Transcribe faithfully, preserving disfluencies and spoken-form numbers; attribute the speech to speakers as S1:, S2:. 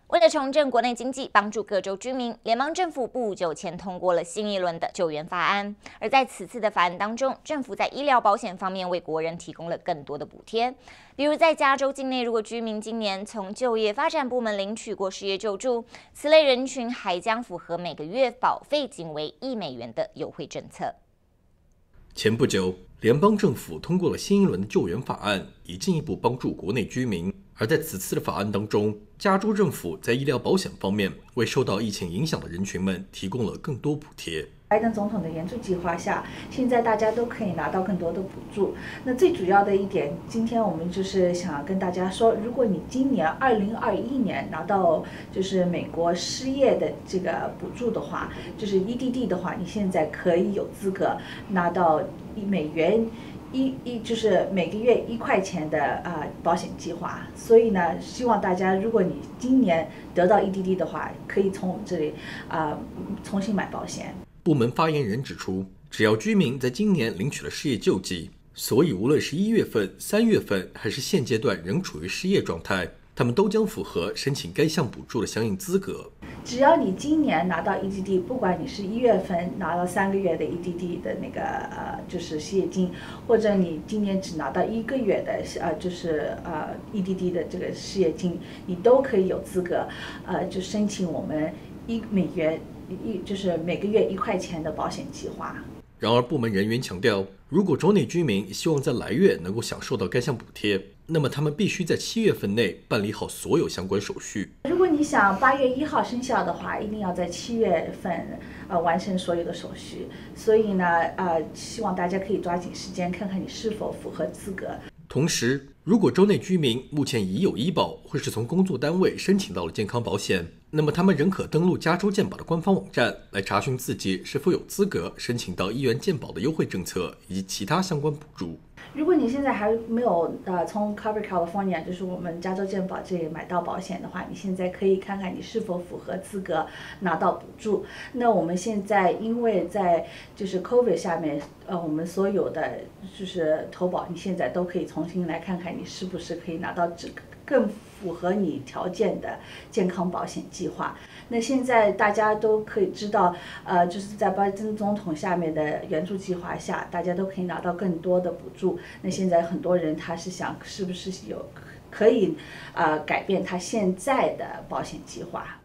S1: 为了重振国内经济，帮助各州居民，联邦政府不久前通过了新一轮的救援法案。而在此次的法案当中，政府在医疗保险方面为国人提供了更多的补贴。比如在加州境内，如果居民今年从就业发展部门领取过失业救助，此类人群还将符合每个月保费仅为一美元的优惠政策。
S2: 前不久，联邦政府通过了新一轮的救援法案，以进一步帮助国内居民。而在此次的法案当中，加州政府在医疗保险方面为受到疫情影响的人群们提供了更多补贴。
S3: 拜登总统的援助计划下，现在大家都可以拿到更多的补助。那最主要的一点，今天我们就是想跟大家说，如果你今年二零二一年拿到就是美国失业的这个补助的话，就是 E D D 的话，你现在可以有资格拿到一美元。一一就是每个月一块钱的啊、呃、保险计划，所以呢，希望大家如果你今年得到 E D D 的话，可以从我们这里啊、呃、重新买保险。
S2: 部门发言人指出，只要居民在今年领取了失业救济，所以无论是一月份、三月份还是现阶段仍处于失业状态，他们都将符合申请该项补助的相应资格。
S3: 只要你今年拿到 E D D， 不管你是一月份拿到三个月的 E D D 的那个呃就是失业金，或者你今年只拿到一个月的呃就是呃 E D D 的这个失业金，你都可以有资格呃就申请我们一美元一就是每个月一块钱的保险计划。
S2: 然而，部门人员强调，如果州内居民希望在来月能够享受到该项补贴，那么他们必须在七月份内办理好所有相关手续。
S3: 如果你想八月一号生效的话，一定要在七月份呃完成所有的手续。所以呢，呃，希望大家可以抓紧时间，看看你是否符合资格。
S2: 同时，如果州内居民目前已有医保或是从工作单位申请到了健康保险，那么他们仍可登录加州健保的官方网站来查询自己是否有资格申请到医院健保的优惠政策以及其他相关补助。
S3: 如果你现在还没有呃从 Cover California 就是我们加州健保这里买到保险的话，你现在可以看看你是否符合资格拿到补助。那我们现在因为在就是 COVID 下面，呃，我们所有的就是投保，你现在都可以重新来看看你是不是可以拿到这个更符合你条件的健康保险计划。那现在大家都可以知道，呃，就是在拜登总统下面的援助计划下，大家都可以拿到更多的补助。那现在很多人他是想，是不是有可以呃改变他现在的保险计划？